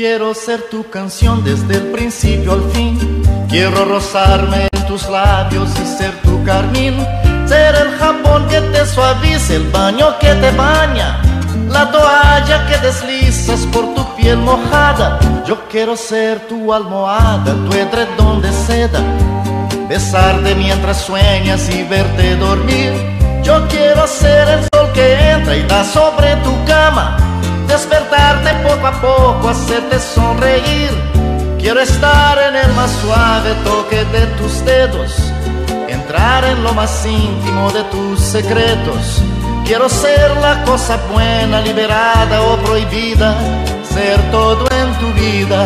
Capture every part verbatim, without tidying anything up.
Quiero ser tu canción desde el principio al fin. Quiero rozarme en tus labios y ser tu carmín. Ser el jabón que te suavice, el baño que te baña, la toalla que deslizas por tu piel mojada. Yo quiero ser tu almohada, tu edredón de seda, besarte mientras sueñas y verte dormir. Yo quiero ser el sol que entra y da sobre tu cama, despertarte poco a poco, hacerte sonreír. Quiero estar en el más suave toque de tus dedos, entrar en lo más íntimo de tus secretos. Quiero ser la cosa buena, liberada o prohibida, ser todo en tu vida.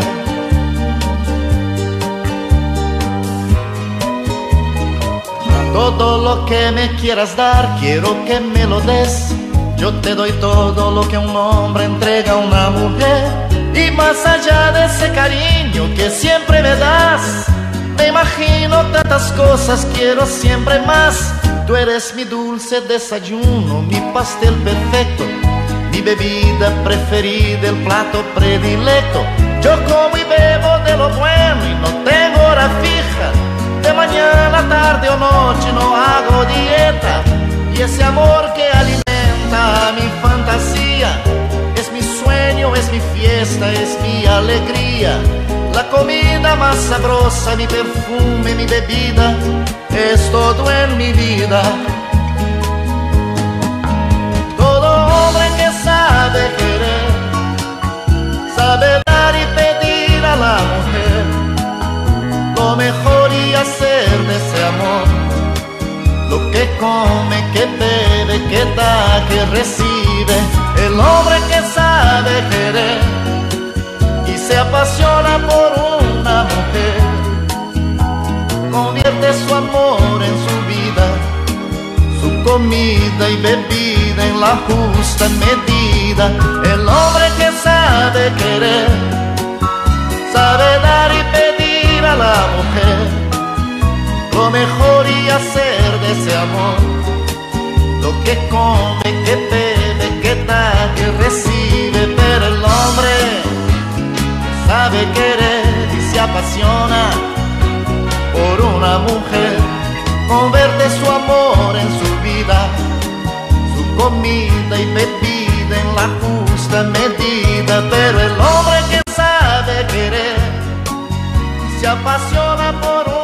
Todo lo que me quieras dar, quiero que me lo des. Yo te doy todo lo que un hombre entrega a una mujer. Y más allá de ese cariño que siempre me das, me imagino tantas cosas, quiero siempre más. Tú eres mi dulce desayuno, mi pastel perfecto, mi bebida preferida, el plato predilecto. Yo como y bebo de lo bueno y no tengo hora fija. De mañana, tarde o noche no hago dieta. Y ese amor que alimenta mi fantasía es mi sueño, es mi fiesta, es mi alegría. La comida más sabrosa, mi perfume, mi bebida, es todo en mi vida. Todo hombre que sabe querer, sabe dar y pedir a la mujer lo mejor y hacer de ese amor lo que come, que bebe, que da, que recibe. El hombre que sabe querer y se apasiona por una mujer, convierte su amor en su vida, su comida y bebida en la justa medida. El hombre que sabe querer, sabe dar y pedir a la mujer lo mejor y hacer de ese amor lo que come, que bebe, que da, que recibe. Pero el hombre sabe querer y se apasiona por una mujer, convierte su amor en su vida, su comida y bebida en la justa medida. Pero el hombre que sabe querer y se apasiona por una